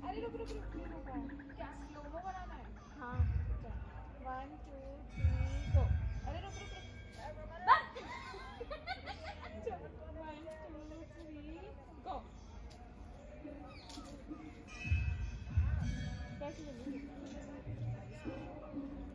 अरे रुक रुक रुक रुको, क्या स्लोमो बनाना है? हाँ 1 2 3 गो। अरे रुक रुक रुक, चल 1 2 3 गो। कैसे चलेगी?